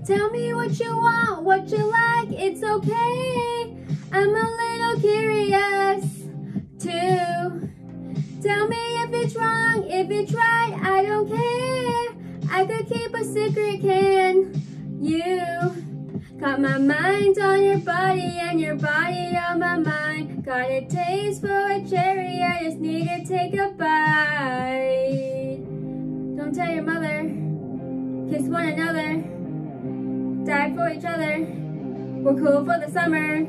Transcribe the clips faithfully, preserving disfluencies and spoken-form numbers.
Tell me what you want, what you like, it's okay. I'm a little curious too. Tell me if it's wrong, if it's right, I don't care. I could keep a secret, can you? Got my mind on your body and your body on my mind. Got a taste for a cherry, I just need to take a bite. Don't tell your mother, kiss one another, die for each other, we're cool for the summer.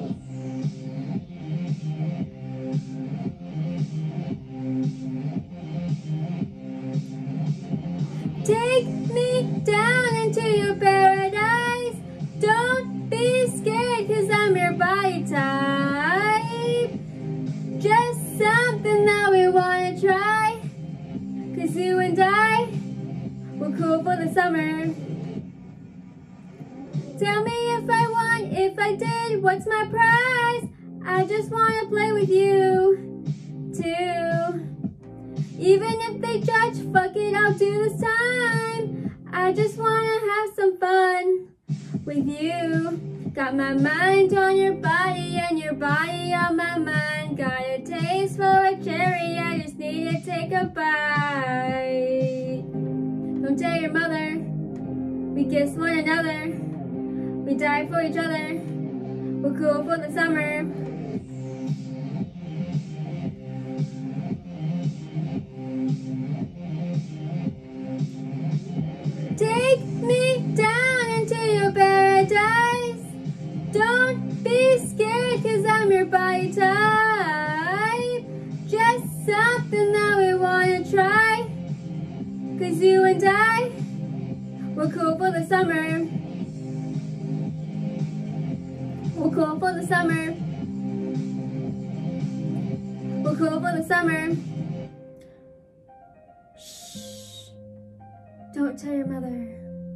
Take me down into your paradise. Don't be scared, cause I'm your body type. Just something that we wanna try, cause you and I, we're cool for the summer. Tell me if I won, if I did, what's my prize? I just wanna play with you too. Even if they judge, fuck it, I'll do this time. I just wanna have some fun with you. Got my mind on your body and your body on my mind. Got a taste for a cherry, I just need to take a bite. Don't tell your mother, we kiss one another, we die for each other, we're cool for the summer. Take me down into your paradise. Don't be scared, cause I'm your body type. Just something that we wanna try, cause you and I, we're cool for the summer. We're cool for the summer. We're cool for the summer. Shh. Don't tell your mother.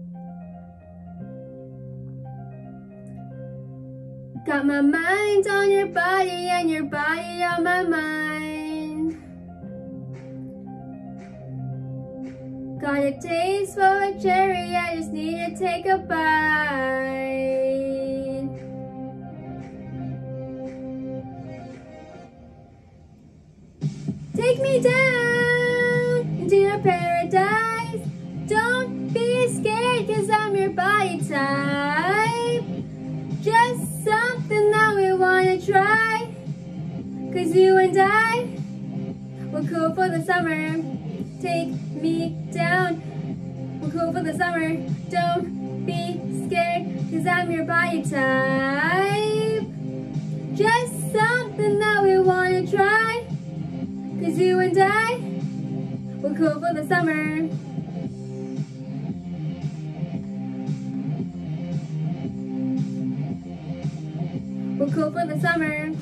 Got my mind on your body and your body on my mind. Got a taste for a cherry, I just need to take a bite. Take me down into your paradise. Don't be scared, cause I'm your body type. Just something that we wanna try, cause you and I, we're cool for the summer. Take me down, we're cool for the summer. Don't be scared, cause I'm your body type. Just something that we wanna try, cause you and I, we're cool for the summer. We're cool for the summer.